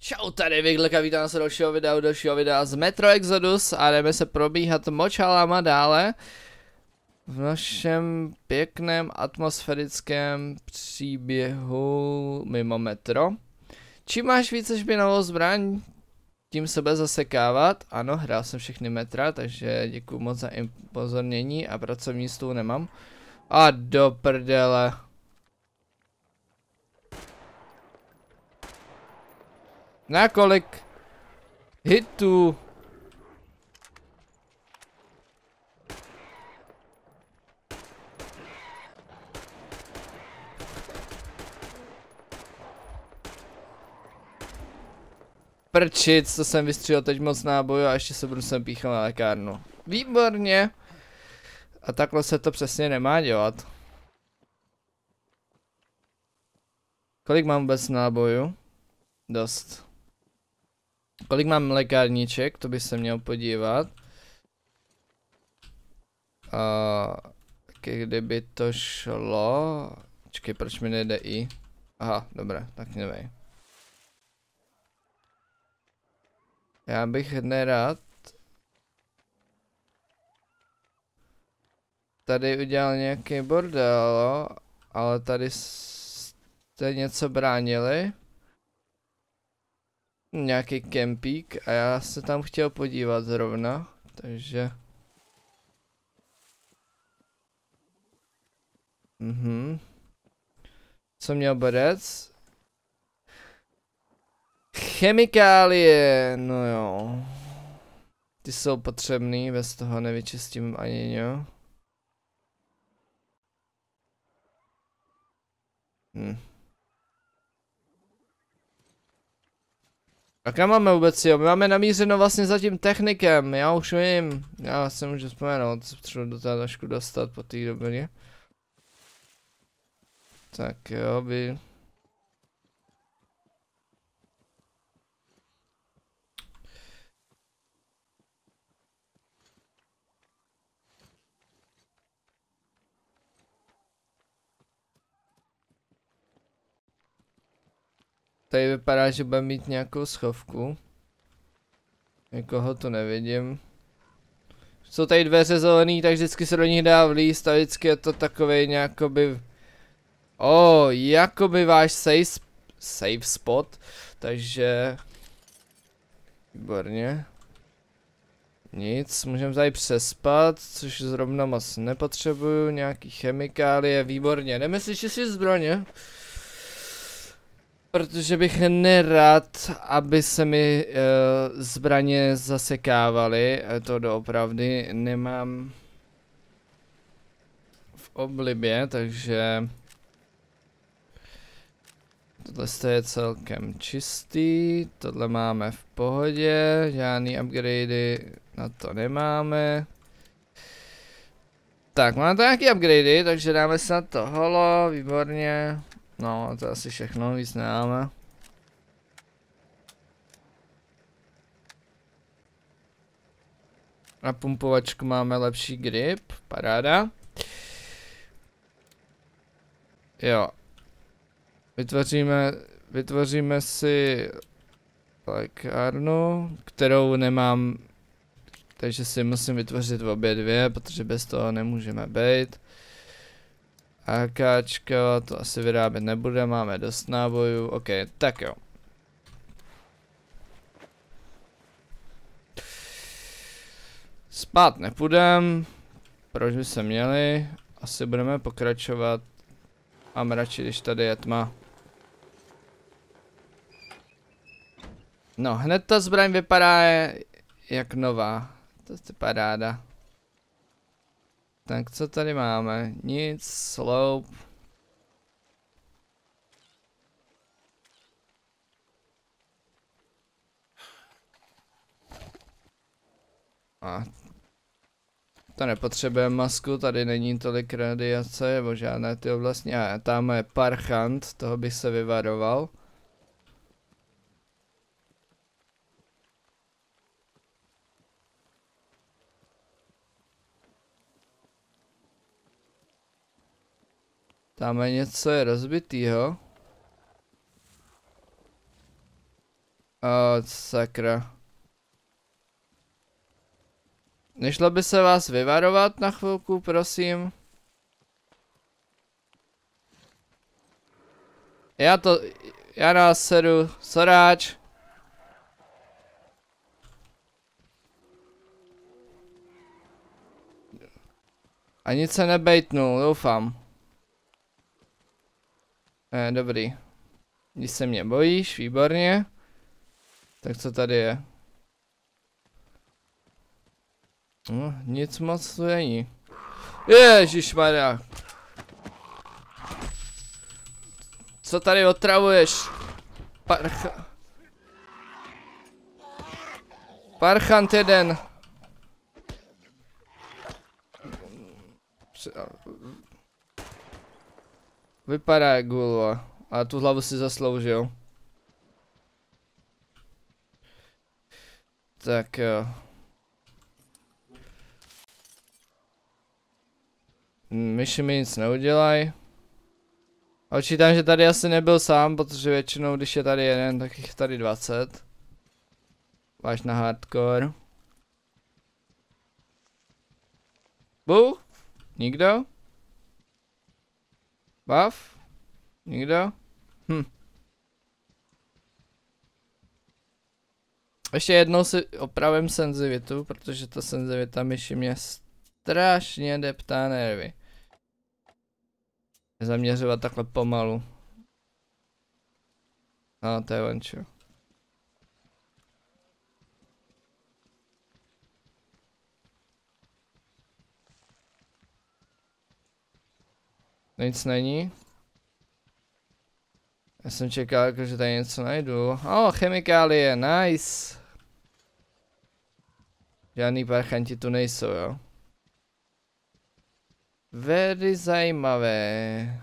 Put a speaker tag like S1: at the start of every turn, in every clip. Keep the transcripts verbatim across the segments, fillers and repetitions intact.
S1: Čau, tady Vigleka, vítám se do dalšího videa, dalšího videa z Metro Exodus a jdeme se probíhat močalama dále v našem pěkném atmosférickém příběhu mimo metro. Čím máš více špinavou zbraň, tím se bude zasekávat. Ano, hrál jsem všechny metra, takže děkuji moc za upozornění a pracovní stůl nemám. A do prdele. Na kolik hitů? Prčic, to jsem vystřelil teď moc nábojů a ještě se budu sem píchat na lékárnu. Výborně. A takhle se to přesně nemá dělat. Kolik mám vůbec nábojů? Dost. Kolik mám lékárníček, to by se měl podívat. A kdyby to šlo... Počkej, proč mi nejde i? Aha, dobré, tak nevej. Já bych nerad tady udělal nějaký bordel, ale tady jste něco bránili. Nějaký kempík a já se tam chtěl podívat zrovna, takže... Mhm. Co měl bodec? Chemikálie, no jo. Ty jsou potřebný, bez toho nevyčistím ani jo. Hm. A kam máme vůbec jo? My máme namířeno vlastně za tím technikem, já už vím. Já se můžu vzpomenout, se potřebuji do toho trošku dostat po té době. Tak jo, by... Tady vypadá, že bude mít nějakou schovku. Někoho tu nevidím. Jsou tady dveře zelený, tak vždycky se do nich dá vlízt a vždycky je to takovej nějakoby... O, oh, jakoby váš safe, safe spot, takže... Výborně. Nic, můžeme tady přespat, což zrovna moc nepotřebuju, nějaký chemikálie, výborně. Jdeme si si zbraně. Protože bych nerad, aby se mi uh, zbraně zasekávaly, to doopravdy nemám v oblibě, takže tohle je celkem čistý, tohle máme v pohodě, žádný upgradey na to nemáme. Tak, máme to nějaký upgradey, takže dáme se na to holo, výborně. No, to asi všechno, víc nemáme. Na pumpovačku máme lepší grip, paráda. Jo. Vytvoříme, vytvoříme si lékárnu, kterou nemám, takže si musím vytvořit obě dvě, protože bez toho nemůžeme být. AKčko, to asi vyrábět nebude, máme dost nábojů, ok, tak jo. Spát nepůjdem, proč by se měli, asi budeme pokračovat. Mám radši, když tady je tma. No, hned ta zbraň vypadá jak nová, to je paráda. Tak co tady máme? Nic, slope. A to nepotřebujeme masku, tady není tolik radiace, nebo žádné ty oblasti. A tam je parchant, toho bych se vyvaroval. Tam je něco je rozbitýho. O, sakra. Nešlo by se vás vyvarovat na chvilku, prosím? Já to... Já nás sedu, soráč. A nic se nebejtnul, doufám. Eh, dobrý. Když se mě bojíš, výborně. Tak co tady je? No, nic moc tu není. Ježišmarja. Co tady otravuješ? Parcha... Parchant jeden. Vypadá jak gulva. A tu hlavu si zasloužil. Tak jo. Myši mi nic neudělaj. Očítám, že tady asi nebyl sám, protože většinou, když je tady jeden, tak jich tady dvacet. Váš na hardcore. Bu? Nikdo? Bav? Nikdo? Hm. Ještě jednou si opravím senzivitu, protože ta senzivita myši mě strašně deptá nervy. Zaměřovat takhle pomalu. No, to je ončo. Nic není. Já jsem čekal, jako, že tady něco najdu. Oh, chemikálie, nice. Žádný parchanti tu nejsou, jo. Very zajímavé.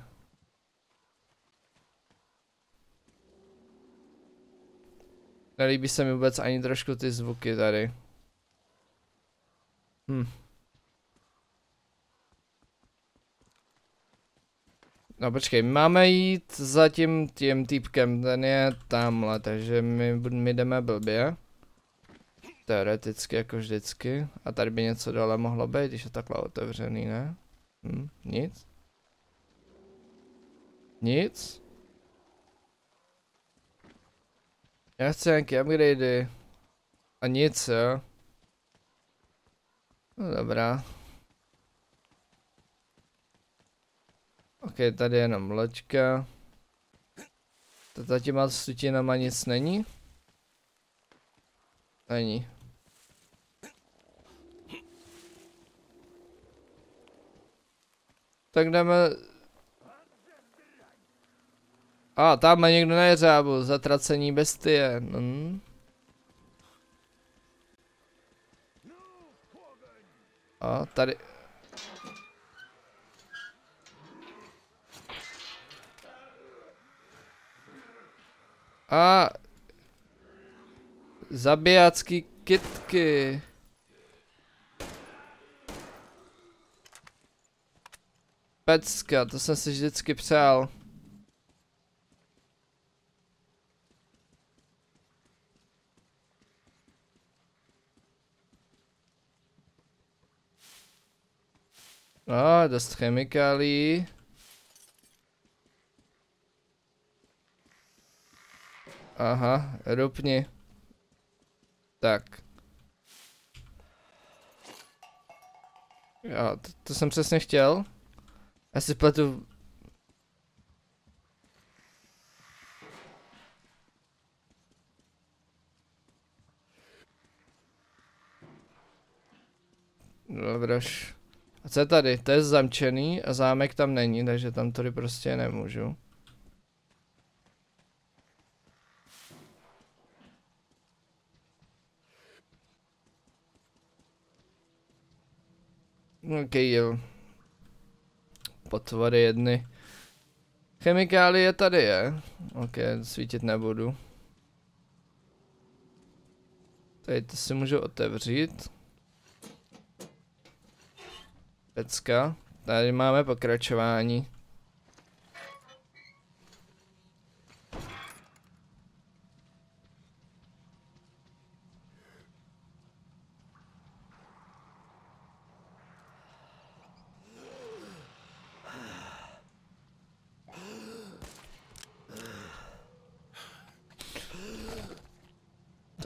S1: Nelíbí se mi vůbec ani trošku ty zvuky tady. Hm. No počkej, máme jít za tím tím týpkem, ten je tamhle, takže my, my jdeme blbě. Teoreticky jako vždycky. A tady by něco dole mohlo být, když je takhle otevřený, ne? Hm, nic? Nic? Já chci nějaký upgradey. A nic, jo? No dobrá. Ok, tady je jenom loďka. To za těma stutinama nic není? Není. Tak jdeme... A, ah, tam má někdo na jeřábu, zatracení bestie. Hmm. A, tady... A... Zabijácký kytky. Pecka, to jsem si vždycky přál. No, dost chemikálií. Aha, rupni. Tak. Jo, to, to jsem přesně chtěl. Já si pletu... Dobroš. A co je tady? To je zamčený a zámek tam není, takže tam tady prostě nemůžu. Ok, jo. Potvory jedny. Chemikálie tady je. Ok, svítit nebudu. Tady to si můžu otevřít. Pecka. Tady máme pokračování.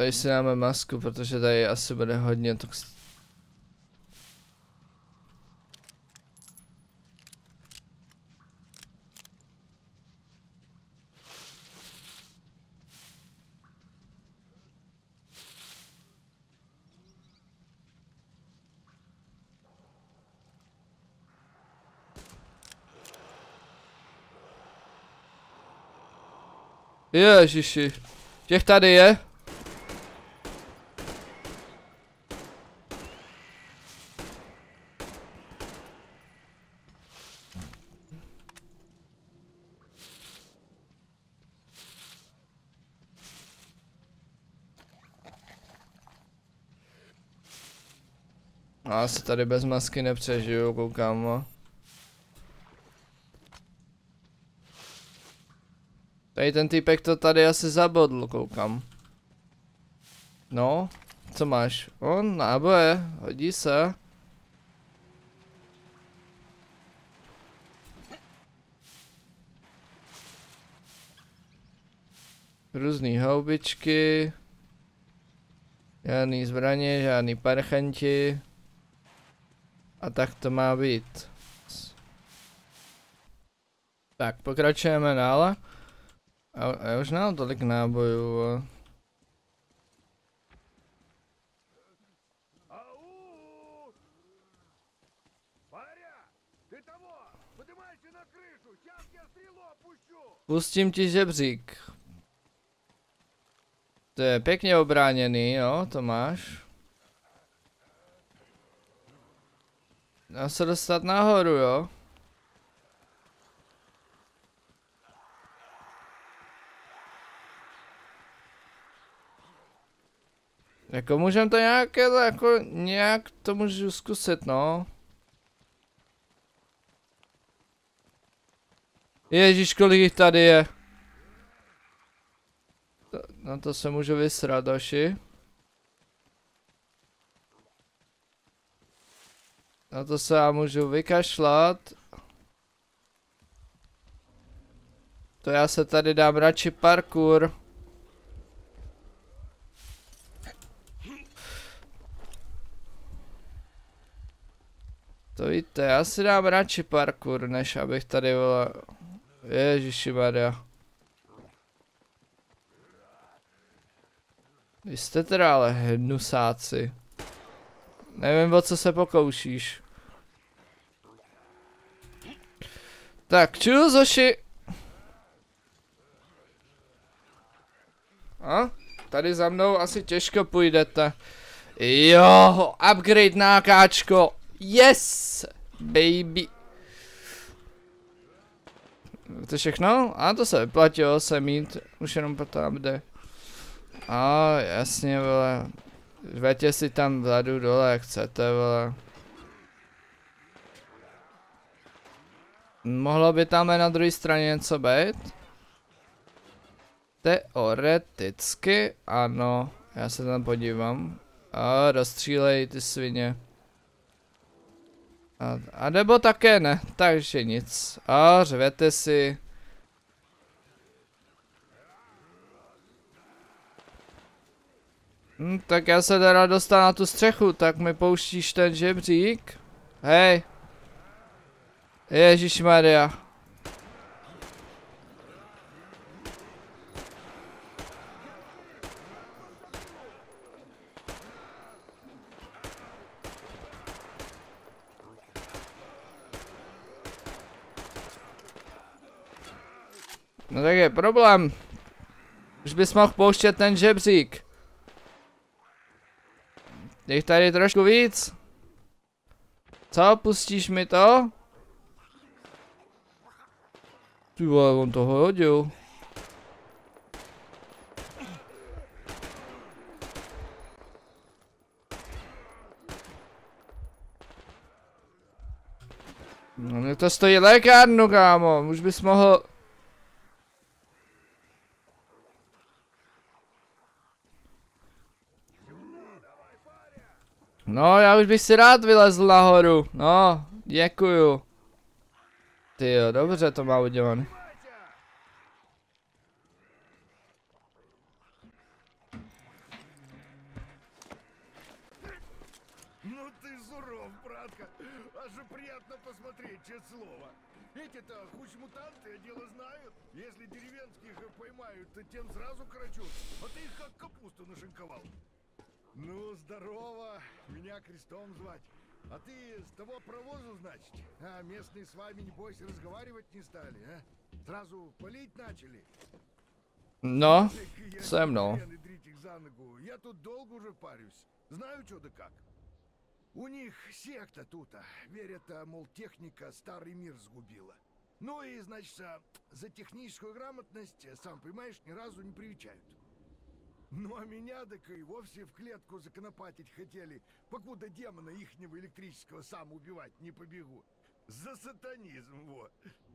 S1: Tady si dáme masku, protože tady asi bude hodně tox... Ježiši, těch tady je. No, asi tady bez masky nepřežiju, koukám, no. Tady ten týpek to tady asi zabodl, koukám. No, co máš? On, náboje, hodí se. Různý houbičky. Žádný zbraně, žádný parchanti. A tak to má být. Tak, pokračujeme dále. A já už nemám tolik nábojů. Pustím ti žebřík. To je pěkně obráněný, jo, to máš. Dá se dostat nahoru, jo. Jako můžem to nějak, jako nějak to můžu zkusit, no. Ježíš, kolik jich tady je. Na to se můžu vysrat, Doši. Na to se já můžu vykašlat. To já se tady dám radši parkour. To víte, já si dám radši parkour, než abych tady volal. Ježišimarja. Vy jste teda ale hnusáci. Nevím, o co se pokoušíš. Tak, čuju, Zoši. A? Tady za mnou asi těžko půjdete. Jo, upgrade nákáčko. Yes, baby. To všechno? A to se vyplatilo se mít. Už jenom potom jde. A jasně, vole. Žvětě si tam vzadu dole, jak chcete, vole. Mohlo by tam na druhé straně něco být? Teoreticky, ano. Já se tam podívám. A rozstřílej ty svině. A, a nebo také ne, takže nic. A řvete si. Hm, tak já se teda dostanu na tu střechu, tak mi pouštíš ten žebřík? Hej. Ježišmarja. No tak je problém. Už bys mohl pouštět ten žebřík. Těch tady trošku víc. Co, pustíš mi to? Ty vole, on toho hodil. No mě to stojí lékárnu, kámo, už bys mohl... No, já už bych si rád vylezl nahoru, no, děkuju. Tyjo, dobře to má udělané.
S2: Ну ты суров, братка. Аж приятно посмотреть, честное слово. Эти-то хоть мутанты, а дело знают. Если деревенских поймают, то тем сразу карачут. А ты их как капусту нашинковал. Ну, здорово. Меня Крестом звать. А ты с того провозу, значит? А местные с вами, небось, разговаривать не стали, а? Сразу палить начали?
S1: No, se mnou.
S2: Я тут долго уже парюсь. Знаю, что да как. У них секта тут, верят, мол, техника старый мир сгубила. Ну и, значит, за техническую грамотность, сам понимаешь, ни разу не привечают. Ну а меня так и вовсе в клетку законопатить хотели, покуда демона ихнего электрического сам убивать не побегу. За сатанизм, вот.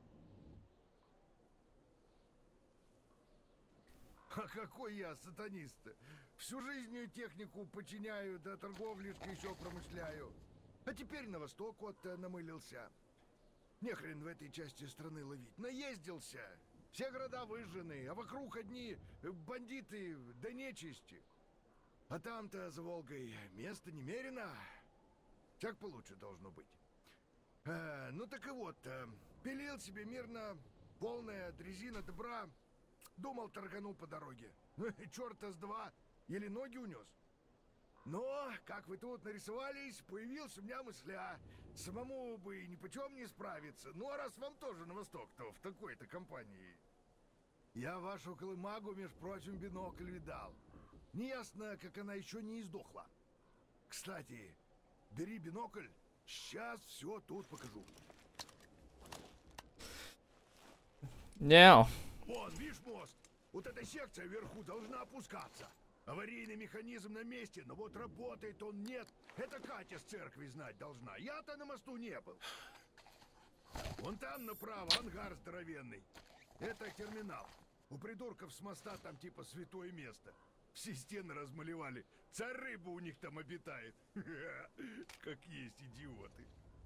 S2: А какой я сатанист-то? Всю жизнь технику подчиняю, да торговлишкой еще промышляю. А теперь на восток вот намылился. Нехрен в этой части страны ловить. Наездился. Все города выжжены, а вокруг одни бандиты да нечисти. А там-то за Волгой место немерено. Всяк получше должно быть. А, ну так и вот, пилил себе мирно, полная дрезина добра. Думал, торгану по дороге. Черта с два, еле ноги унес. Но, как вы тут нарисовались, появилась у меня мысля. Самому бы ни почем не справиться. Ну, а раз вам тоже на восток, то в такой-то компании. Я вашу колымагу, между прочим, бинокль видал. Неясно, как она еще не издохла. Кстати, бери бинокль, сейчас все тут покажу.
S1: Не.
S2: Вон, видишь мост? Вот эта секция вверху должна опускаться. Аварийный механизм на месте, но вот работает он нет. Это Катя с церкви знать должна. Я-то на мосту не был. Вон там направо ангар здоровенный. Это терминал. У придурков с моста там типа святое место. Все стены размалевали. Царь рыба у них там обитает. Как есть идиоты.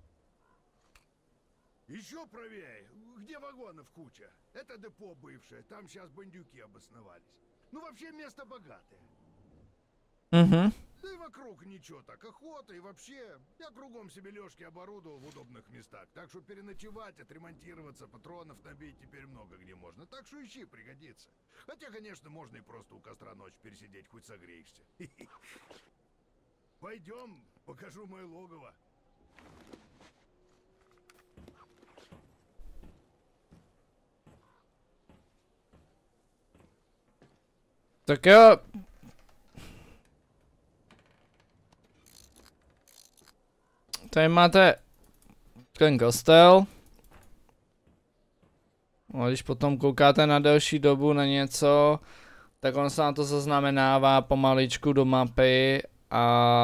S2: Еще правее, где вагонов куча. Это депо бывшее, там сейчас бандюки обосновались. Ну вообще место богатое.
S1: Угу.
S2: Да и вокруг ничего так, охота и вообще. Я кругом себе лёжки оборудовал в удобных местах. Так что переночевать, отремонтироваться, патронов набить теперь много где можно. Так что ищи, пригодится. Хотя, конечно, можно и просто у костра ночь пересидеть, хоть согреешься. Пойдем, покажу мое логово.
S1: Tak jo. Tady máte ten kostel. No, když potom koukáte na delší dobu na něco, tak on se na to zaznamenává pomaličku do mapy a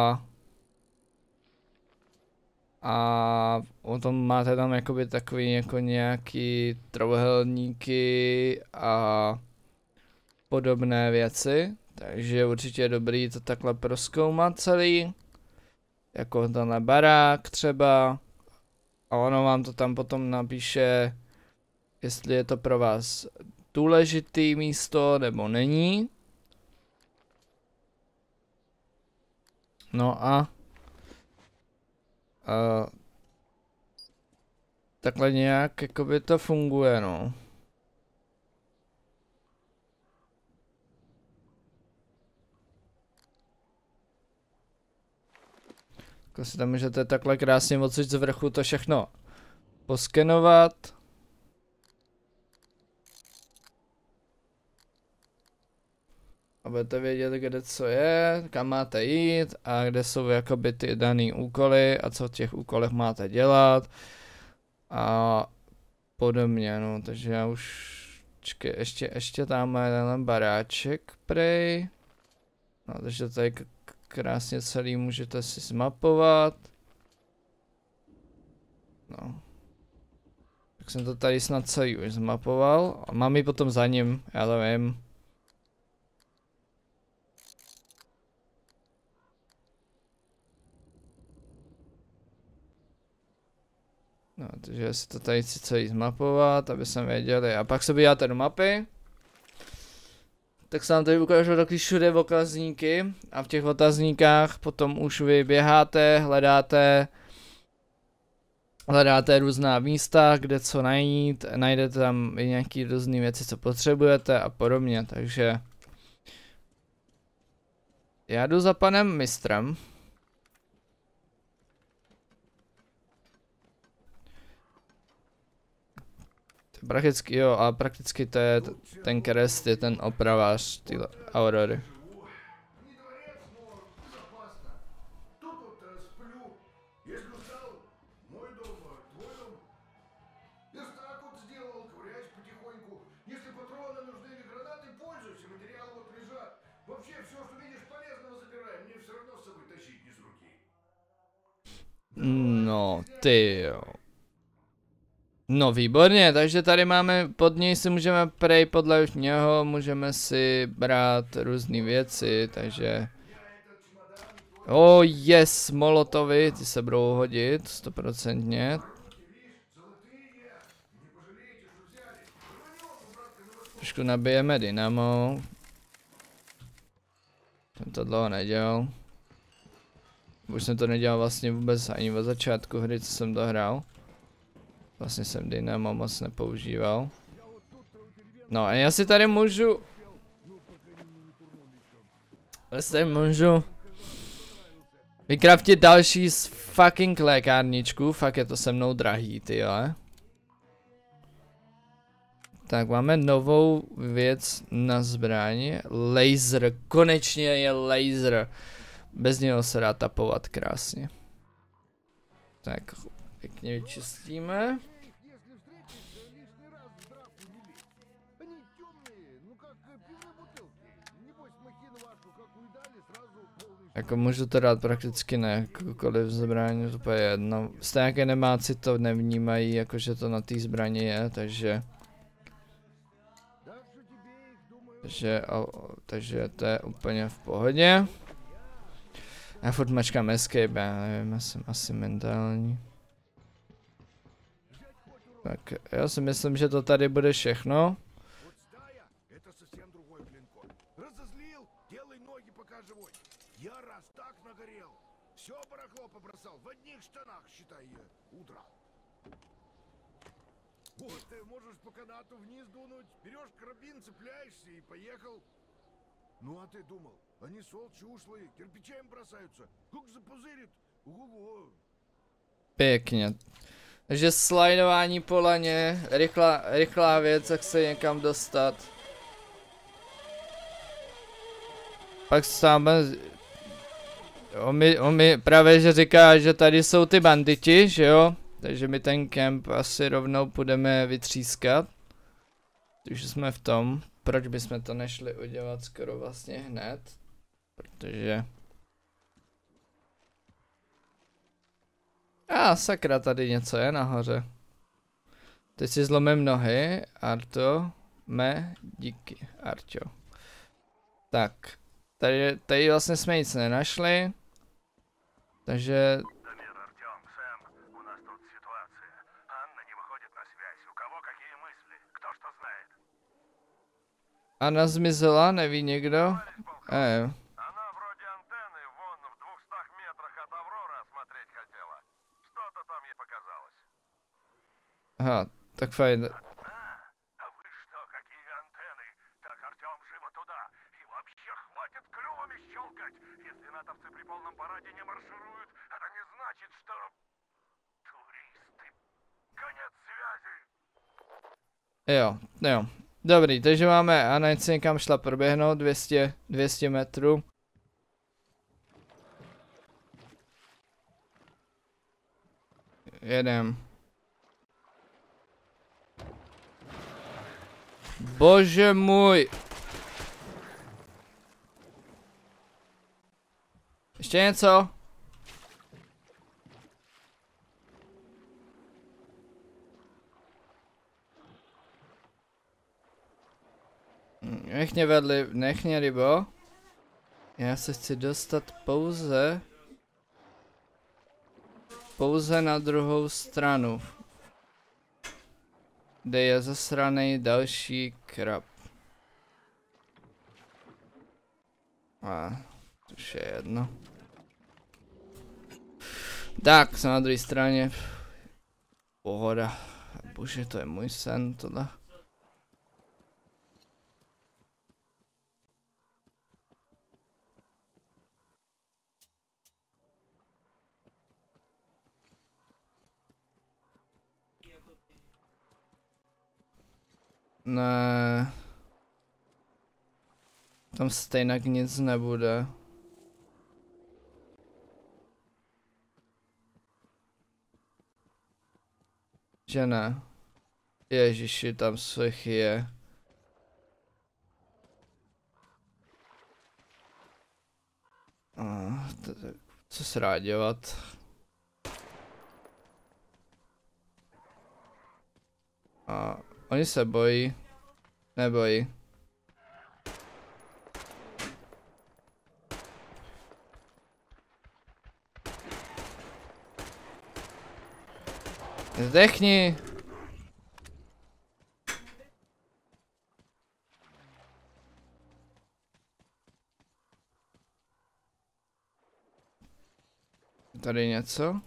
S1: a potom máte tam jakoby takový jako nějaký trojúhelníky a podobné věci, takže určitě je dobrý to takhle prozkoumat celý, jako tenhle barák třeba, a ono vám to tam potom napíše, jestli je to pro vás důležitý místo nebo není. No a uh, takhle nějak jakoby to funguje, no. Jako si tam můžete takhle krásně odsud z vrchu to všechno poskenovat. A budete vědět, kde co je, kam máte jít a kde jsou jakoby ty daný úkoly a co v těch úkolech máte dělat. A podobně, no, takže já už... Čekaj, ještě, ještě tam má ten baráček, prej. No, takže tady krásně celý můžete si zmapovat. No. Tak jsem to tady snad celý už zmapoval. A mám ji potom za ním, já to vím. No, takže si to tady chci celý zmapovat, aby jsme věděli. A pak se podíváte do mapy. tak se vám tady ukážu taky všude otazníky a v těch otazníkách potom už vy běháte, hledáte hledáte různá místa, kde co najít, najdete tam i nějaký různé věci, co potřebujete a podobně, takže já jdu za panem mistrem. Prakticky jo, a prakticky to je ten Crest, je ten opravář ty Aurory. No, ty jo. No výborně, takže tady máme, pod něj si můžeme prej podle něho, můžeme si brát různé věci, takže... Oh yes, molotovy, ty se budou hodit, stoprocentně. Trošku nabijeme dynamo. Jsem to dlouho nedělal. Už jsem to nedělal vlastně vůbec ani od začátku hry, co jsem dohrál. Vlastně jsem dynamo moc nepoužíval. No a já si tady můžu... Já si tady můžu... vykraftit další z fucking lékárničku, fakt je to se mnou drahý, ty jo. Tak máme novou věc na zbraň. Laser, konečně je laser. Bez něho se dá tapovat krásně. Tak, pěkně vyčistíme. Jako můžu to dát prakticky na jakoukoliv zbraň, to je jedno. Stejně nemáci to nevnímají, jakože to na té zbraně je, takže... Takže, o, takže to je úplně v pohodě. Já furt mačkám escape, já nevím, já jsem asi mentální. Tak, já si myslím, že to tady bude všechno.
S2: Вот ты можешь по канату вниз дунуть, берешь карабин, цепляешься и поехал. Ну а ты думал, они сволочи ушлые, кирпичами бросаются, как запузырит. Ого-го.
S1: Pěkně. Takže slajdování po laně, rychlá, rychlá věc, jak se někam dostat. Pak sám... On mi, on mi právě že říká, že tady jsou ty banditi, že jo? Takže my ten kemp asi rovnou půjdeme vytřískat. Už jsme v tom. Proč bychom to nešli udělat skoro vlastně hned? Protože... A ah, sakra, tady něco je nahoře. Teď si zlomím nohy, Arto, me, díky, Arťo. Tak, tady, tady vlastně jsme nic nenašli. Takže... Anna zmizela, neví někdo? Eh. Aha, tak fajn. Jo, jo. Dobrý, takže máme, a teď se někam šla proběhnout, dvě stě, dvě stě metrů. Jedem. Bože můj. Ještě něco? Nech mě vedli, nech mě rybo. Já se chci dostat pouze... Pouze na druhou stranu. Kde je zasranej další krab. A už je jedno. Tak, jsem na druhé straně. Pohoda. Bože, to je můj sen, tohle. Ne. Tam stejně nic nebude. Že ne. Ježiši, tam svých je. Ah, co se dá dělat? A oni se bojí. Nebojí. Zdechni! Tady něco?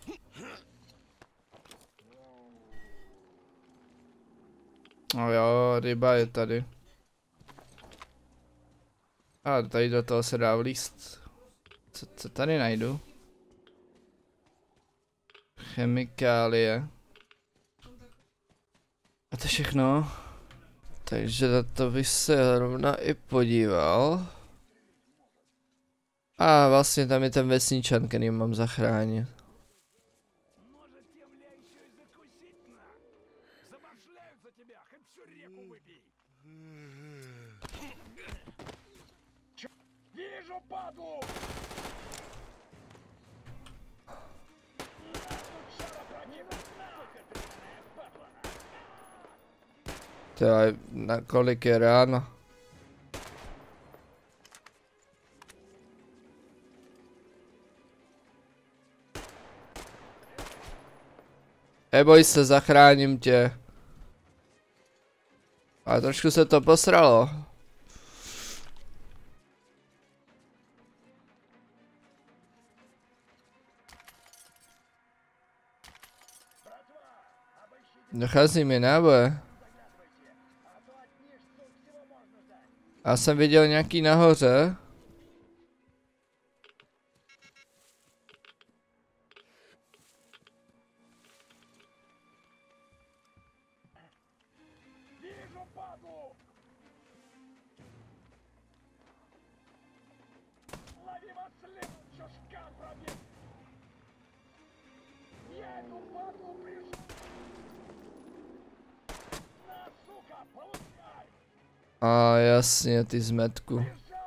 S1: No jo, ryba je tady. A tady do toho se dá vlízt. Co, co tady najdu? Chemikálie. A to všechno. Takže na to bych se rovna i podíval. A vlastně tam je ten vesničan, který mám zachránit. To je, na kolik je ráno? Neboj se, zachráním tě. A trošku se to posralo. Dochází mi náboje. Já jsem viděl nějaký nahoře. A jasně, ty zmetku.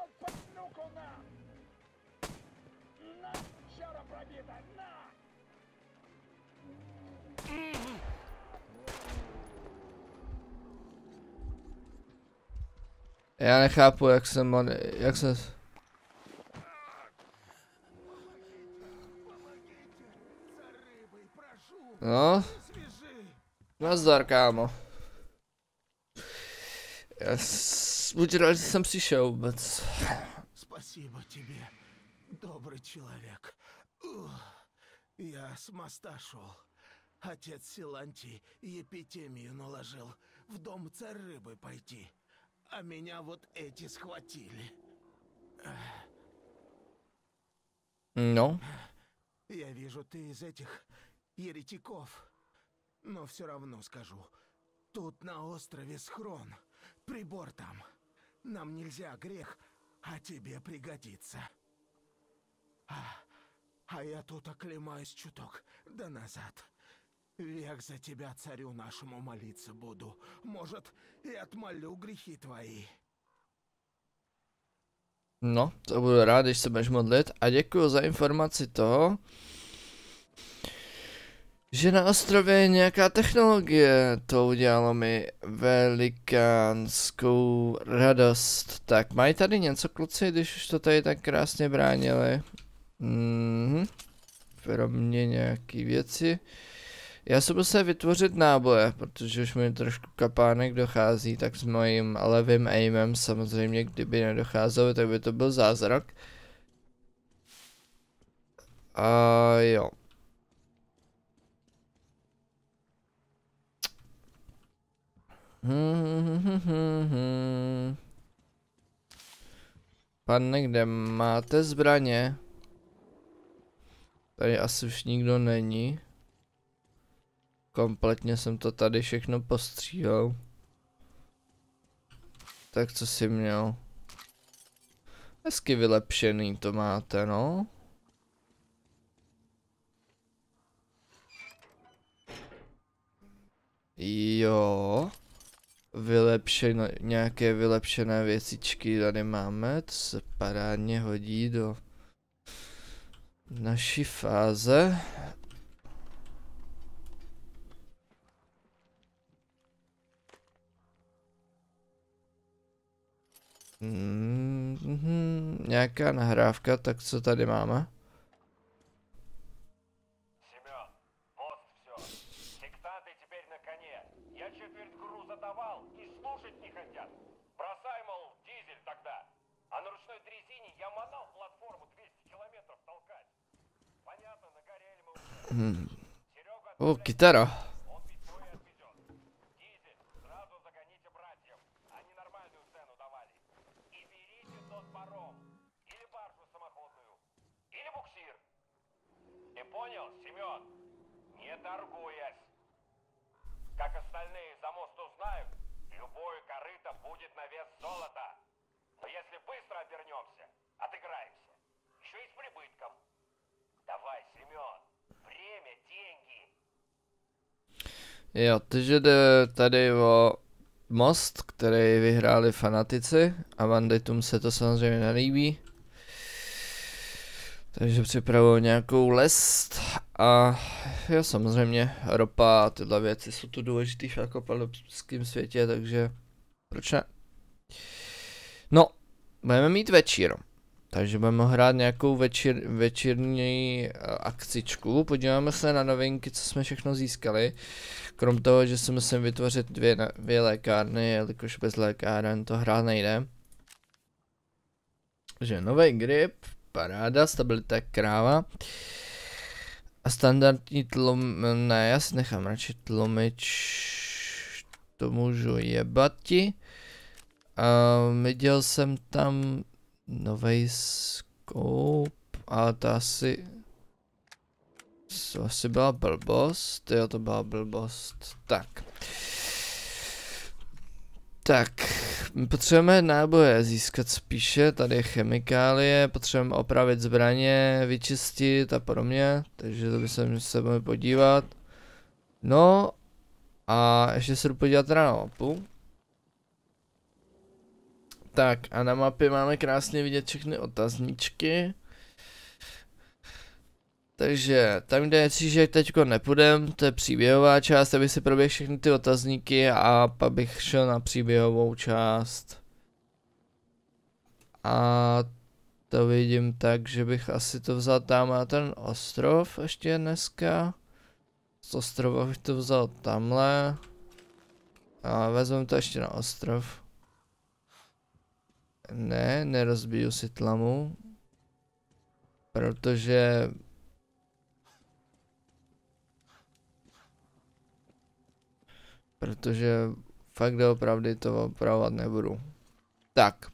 S1: Já nechápu, jak jsem on, jak se... No. Nazdar, kámo. Já buď rád, že jsem přišel vůbec.
S3: Спасибо тебе, добрый человек. Ух, я с моста шел. Отец Силантий епидемию наложил. В дом царь рыбы пойти. А меня вот эти схватили.
S1: No.
S3: Я вижу, ты из этих еретиков. Но все равно скажу. Тут на острове схрон. Прибор там. Нам нельзя грех, а тебе пригодится. А, а я тут оклемаюсь чуток, да назад. Век за тебя, царю нашему, молиться буду. Может, и отмолю грехи твои.
S1: No, to budu rád, když se budeš modlit. A děkuji za informaci toho, že na ostrově je nějaká technologie. To udělalo mi velikánskou radost. Tak, mají tady něco kluci, když už to tady tak krásně bránili? Mhm. Pro mě nějaký věci. Já se musím vytvořit náboje, protože už mi trošku kapánek dochází, tak s mojím levým aimem samozřejmě, kdyby nedocházelo, tak by to byl zázrak. A jo. Pane, kde máte zbraně? Tady asi už nikdo není. Kompletně jsem to tady všechno postřílel. Tak co jsi měl? Hezky vylepšený to máte, no. Jo. Vylepšeno, nějaké vylepšené věcičky tady máme, to se parádně hodí do naší fáze. Mm -hmm, nějaká nahrávka, tak co tady máme? Hmm. O, kytara.
S4: Понял, Семен? Не торгуясь. Как остальные за мост узнают, любое корыто будет на вес золота. Но если быстро обернемся, отыграемся. Еще и с прибытком. Давай, Семен. Время, деньги.
S1: Jo, takže jde tady o most, který vyhráli fanatici a banditům se to samozřejmě nelíbí. Takže připravuju nějakou lest a jo, samozřejmě ropa a tyhle věci jsou tu důležitý v apokalyptickém světě, takže proč ne? No, budeme mít večír, takže budeme hrát nějakou večer, večerní akcičku, podíváme se na novinky, co jsme všechno získali, krom toho, že si musím vytvořit dvě, dvě lékárny, jelikož bez lékáren to hrát nejde. Takže nový grip. Paráda, stabilita kráva. A standardní tlum... Ne, já si nechám radši tlumič. To můžu jebati. A viděl jsem tam novej scope, ale to asi... To asi byla blbost. Jo, to byla blbost. Tak. Tak, potřebujeme náboje získat spíše, tady je chemikálie, potřebujeme opravit zbraně, vyčistit a podobně, takže to by se se mohli podívat. No a ještě se jdu podívat teda na mapu. Tak a na mapě máme krásně vidět všechny otazníčky. Takže tam, kde je teďko nepůjdem, to je příběhová část, aby si proběhl všechny ty otazníky a pak bych šel na příběhovou část. A to vidím tak, že bych asi to vzal tam na ten ostrov ještě dneska. Z ostrova bych to vzal tamhle. A vezmeme to ještě na ostrov. Ne, nerozbiju si tlamu. Protože... Protože fakt doopravdy to opravovat nebudu. Tak.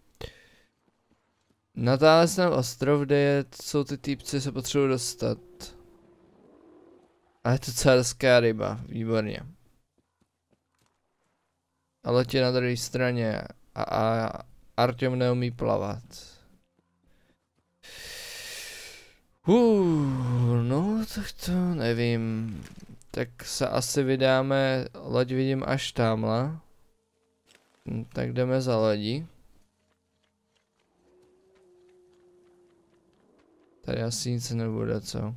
S1: Na táhle jsem ostrov, kde je, jsou ty týpci, se potřebuji dostat. A je to carská ryba, výborně. A letí na druhé straně a, a Artyom neumí plavat. Uh, no tak to nevím. Tak se asi vydáme, loď vidím až tamhle. Hm, tak jdeme za lodí. Tady asi nic nebude, co?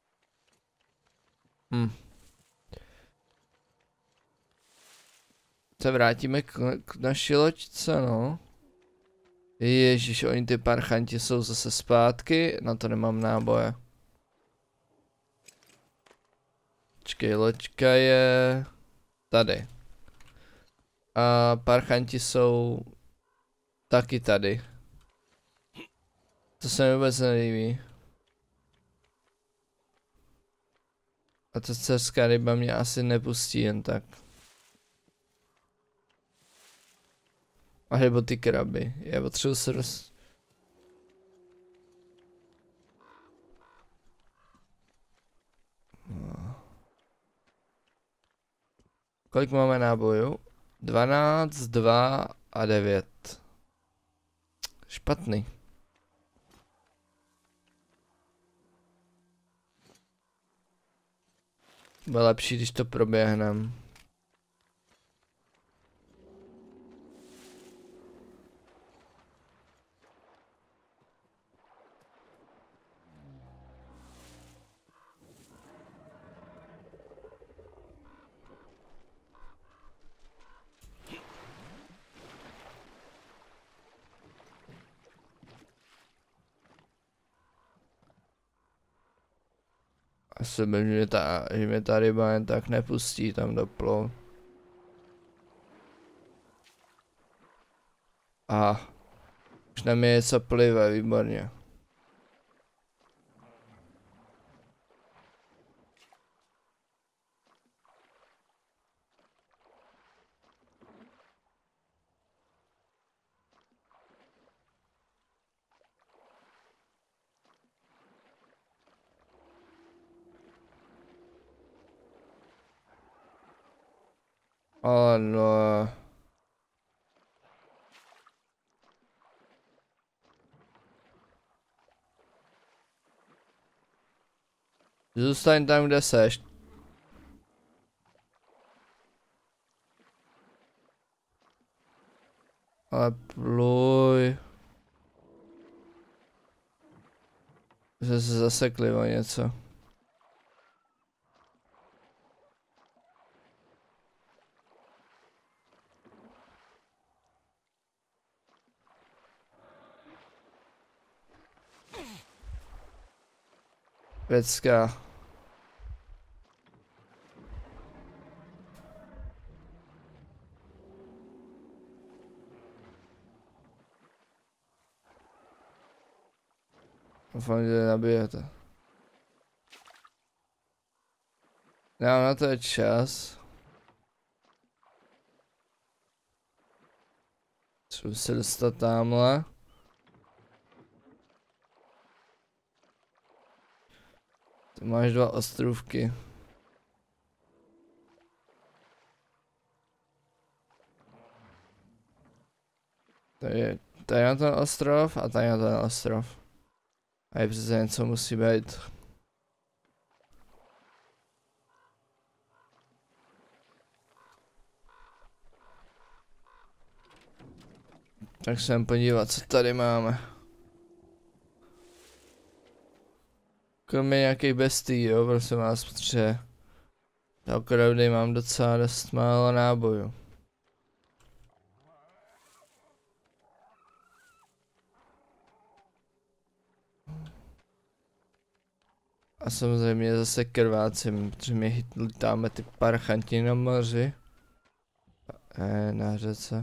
S1: Hm. Se vrátíme k, k naší loďce, no. Ježíš, oni ty parchanti jsou zase zpátky, na to nemám náboje. Počkej, loďka je tady. A parchanti jsou taky tady. To se mi vůbec nelíbí. A ta dcerská ryba mě asi nepustí jen tak. A nebo ty kraby. Já potřebuji se roz... No. Kolik máme nábojů? dvanáct, dva a devět. Špatný. Bude lepší, když to proběhnem. Asi by mě ta, že mě ta ryba jen tak nepustí tam do plou. Aha. Už na mě něco plive, výborně. Ano. Zůstaň tam, kde seš. Ale pluj. Že se zasekli o něco. Pecka. Doufám, že nabijete. Nemám na to čas. Třeba se dostat tamhle. Ty máš dva ostrůvky. Tady, tady na ten ostrov a tady na ten ostrov. A je přece něco musí být. Tak se jen podívat, co tady máme. Kromě nějakých bestí, jo, prosím vás, protože opravdu mám docela dost málo nábojů. A samozřejmě zase krvácím, protože mě chytli tamhle ty parchanti na moři. Ne, na řece.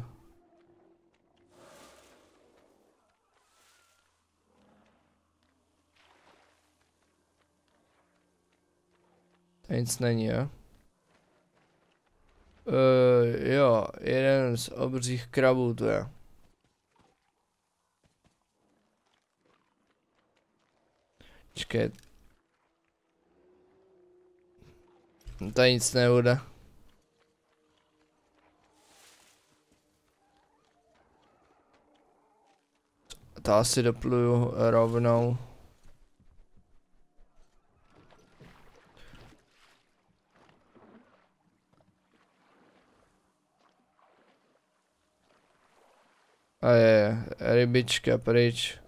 S1: To nic není, jo? Uh, jo, jeden z obřích krabů to je. Čekaj. Tady nic nebude. To asi dopluju rovnou. A je, rybička pryč.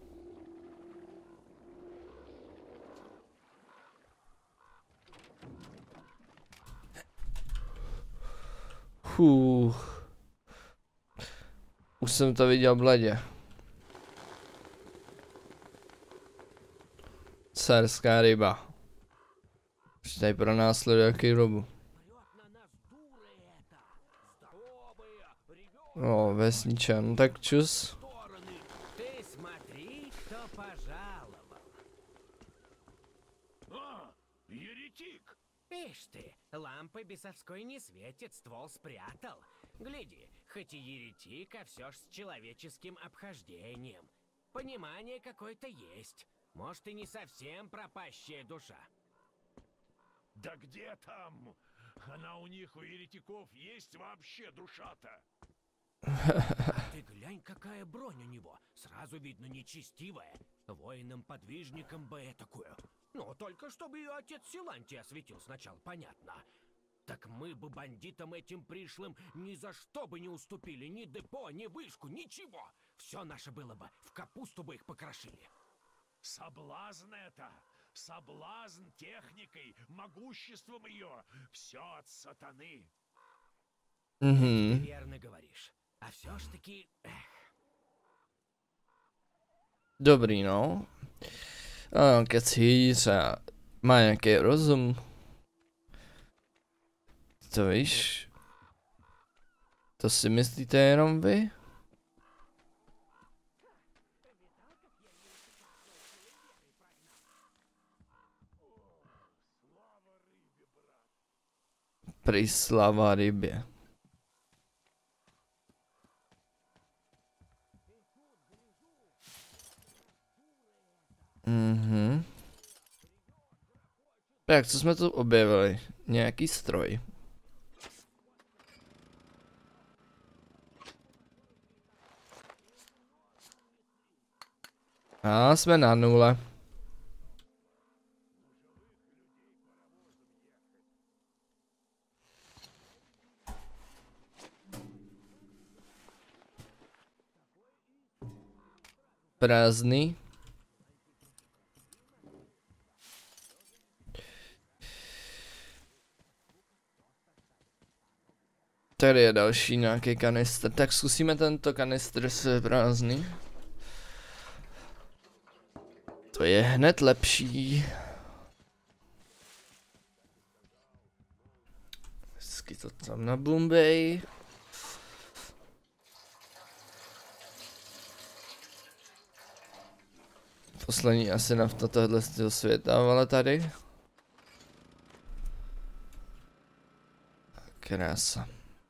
S1: Fuh. Už jsem to viděl bledě. Carská ryba. Už tady pronásleduje jaký dobu. O, vesničan, no tak čus.
S5: Ты смотри, кто пожаловал.
S4: А, еретик!
S5: Ишь ты, лампы бесовской не светит, ствол спрятал. Гляди, хоть и еретик, а все ж с человеческим обхождением. Понимание какое-то есть. Может, и не совсем пропащая душа.
S4: Да где там? Она у них, у еретиков, есть вообще душа-то?
S5: А ты глянь, какая бронь у него. Сразу видно нечестивая. Воином-подвижником бы такую. Ну, только чтобы ее отец Силантий осветил сначала, понятно. Так мы бы бандитам этим пришлым ни за что бы не уступили. Ни депо, ни вышку, ничего. Все наше было бы. В капусту бы их покрошили.
S4: Соблазн это! Соблазн техникой, могуществом ее! Все от сатаны!
S1: Mhm.
S5: Ты верно говоришь. А все ж таки... Эх.
S1: Dobrý, no. A kecí třeba má nějaký rozum. To víš? To si myslíte jenom vy? Prý slava rybě. Mhm. Tak, co jsme tu objevili? Nějaký stroj. A jsme na nule. Prázdný. Tady je další nějaký kanistr, tak zkusíme tento kanistr s prázdný. To je hned lepší. Vždycky to tam na Bombay. Poslední asi nafta tohle z toho světa, ale tady. Krása.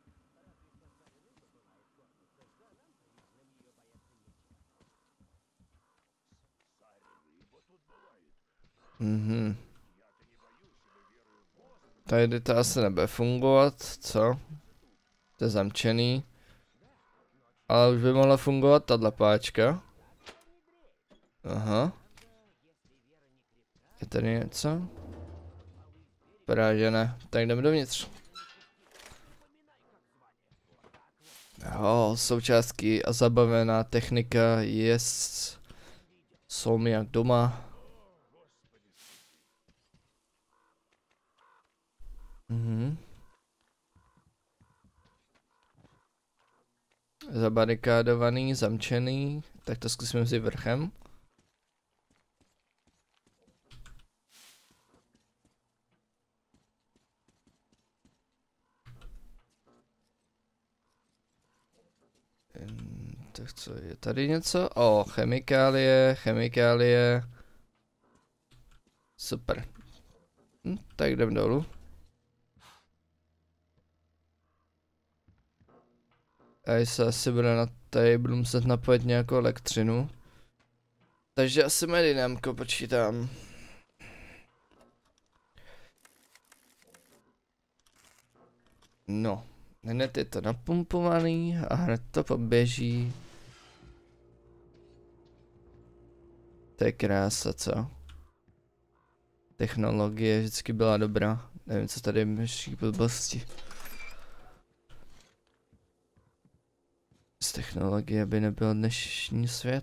S1: Mhm. Tady to asi nebude fungovat, co? To je zamčený. Ale už by mohla fungovat tahle páčka. Aha. Je tady něco? Vypadá, že ne. Tak jdeme dovnitř. Jo, součástky a zabavená technika je... Jsou mi jak doma. Mhm. Zabarikádovaný, zamčený. Tak to zkusíme vzít vrchem. Tak co je tady něco? O, chemikálie, chemikálie. Super. Hm, tak jdem dolů. A se asi bude na tady, budu muset napojit nějakou elektřinu. Takže asi medinamko počítám. No, hned je to napumpovaný a hned to poběží. To je krása, co? Technologie vždycky byla dobrá. Nevím, co tady myší blbosti. Z technologie by nebyl dnešní svět.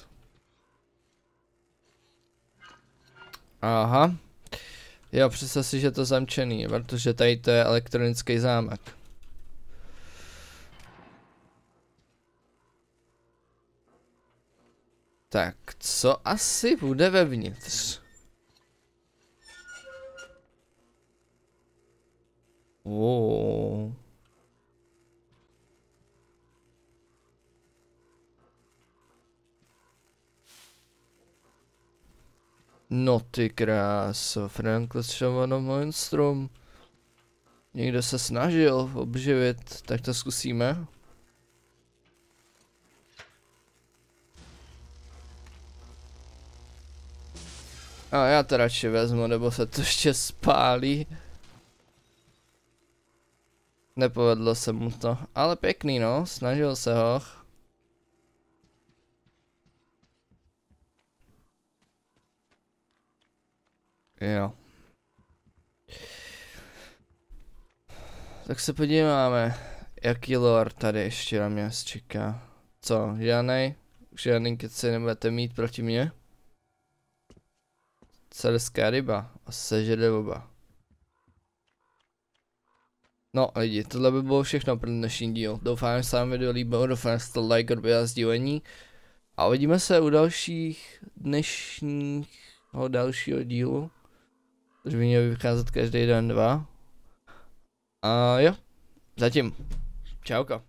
S1: Aha. Jo, představ si, že to zamčený, protože tady to je elektronický zámek. Tak, co asi bude vevnitř? Oh. No ty kráso, Franklin monstrum. Někdo se snažil obživit, tak to zkusíme. A já to radši vezmu, nebo se to ještě spálí. Nepovedlo se mu to, ale pěkný no, snažil se ho. Jo. Tak se podíváme, jaký lore tady ještě na mě čeká. Co, žádnej? Žádný keci nebudete mít proti mně? Cerská ryba a sežede oba. No lidi, tohle by bylo všechno pro dnešní díl. Doufám, že se vám video líbilo, doufám, že jste like, odběr a sdílení. A uvidíme se u dalších dnešního dalšího dílu. Což by mělo vycházet každý den dva. A jo, zatím. Čauko.